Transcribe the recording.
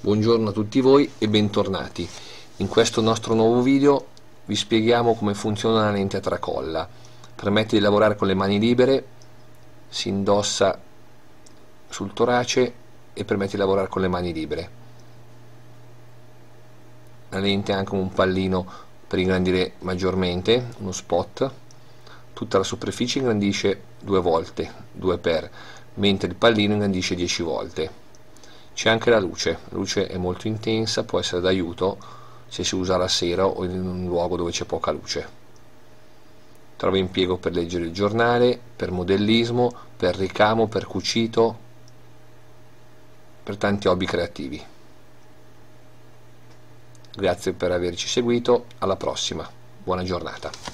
Buongiorno a tutti voi e bentornati. In questo nostro nuovo video vi spieghiamo come funziona la lente a tracolla. Permette di lavorare con le mani libere, si indossa sul torace e permette di lavorare con le mani libere. La lente ha anche un pallino per ingrandire maggiormente, uno spot. Tutta la superficie ingrandisce 2 volte, 2 per, mentre il pallino ingrandisce 10 volte. C'è anche la luce è molto intensa, può essere d'aiuto se si usa la sera o in un luogo dove c'è poca luce. Trova impiego per leggere il giornale, per modellismo, per ricamo, per cucito, per tanti hobby creativi. Grazie per averci seguito, alla prossima, buona giornata.